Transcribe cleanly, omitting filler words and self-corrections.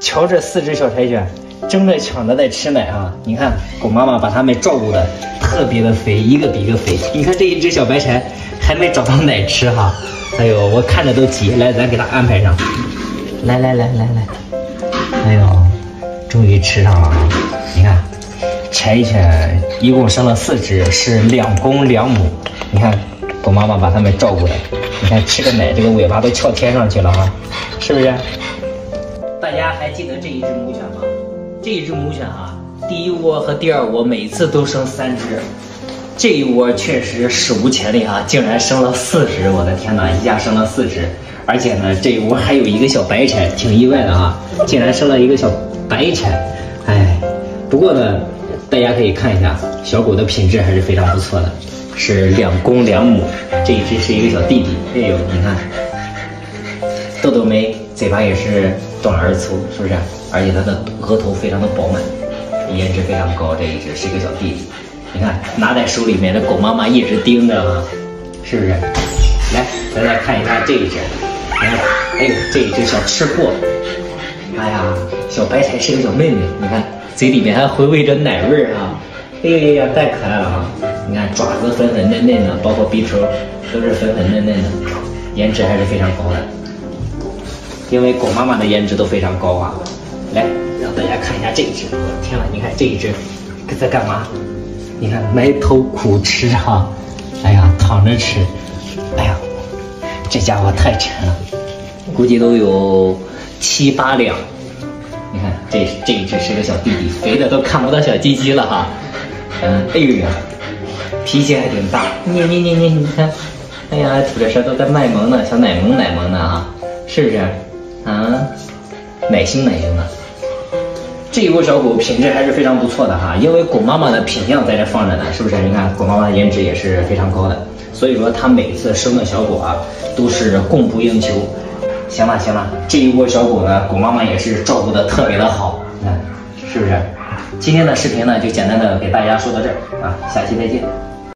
瞧这4只小柴犬，争着抢着在吃奶啊！你看，狗妈妈把它们照顾的特别的肥，一个比一个肥。你看这一只小白柴还没找到奶吃哈，哎呦，我看着都急。来，咱给它安排上。来，哎呦，终于吃上了啊！你看，柴犬一共生了4只，是2公2母。你看，狗妈妈把它们照顾的，你看吃个奶，这个尾巴都翘天上去了啊，是不是？大家还记得这一只母犬吗？这一只母犬啊，第一窝和第2窝每次都生3只，这一窝确实史无前例啊，竟然生了4只！我的天哪，一下生了4只，而且呢，这一窝还有一个小白柴，挺意外的啊，竟然生了一个小白柴。哎，不过呢，大家可以看一下，小狗的品质还是非常不错的，是2公2母，这一只是一个小弟弟。哎呦，你看，豆豆眉，嘴巴也是短而粗，是不是？而且它的额头非常的饱满，颜值非常高。这一只是一个小弟弟，你看拿在手里面的狗妈妈一直盯着啊，是不是？来，咱再看一下这一只，你看，哎呦，这一只小吃货，哎呀，小白柴是个小妹妹，你看嘴里面还回味着奶味儿啊，哎呀，太可爱了啊！你看爪子粉粉嫩嫩的，包括鼻头都是粉粉嫩嫩的，颜值还是非常高的。因为狗妈妈的颜值都非常高啊。来，让大家看一下这一只，我的天呐，你看这一只在干嘛？你看埋头苦吃哈，哎呀，躺着吃，哎呀，这家伙太沉了，估计都有7、8两。你看这一只是个小弟弟，肥的都看不到小鸡鸡了哈。哎呦呀，脾气还挺大，你看，哎呀，吐着舌头在卖萌呢，小奶萌的啊，是不是？啊，奶腥的。这一窝小狗品质还是非常不错的哈，因为狗妈妈的品相在这放着呢，是不是？你看狗妈妈的颜值也是非常高的，所以说它每次生的小狗啊都是供不应求。行了，这一窝小狗呢，狗妈妈也是照顾的特别的好，是不是？今天的视频呢就简单的给大家说到这儿啊，下期再见。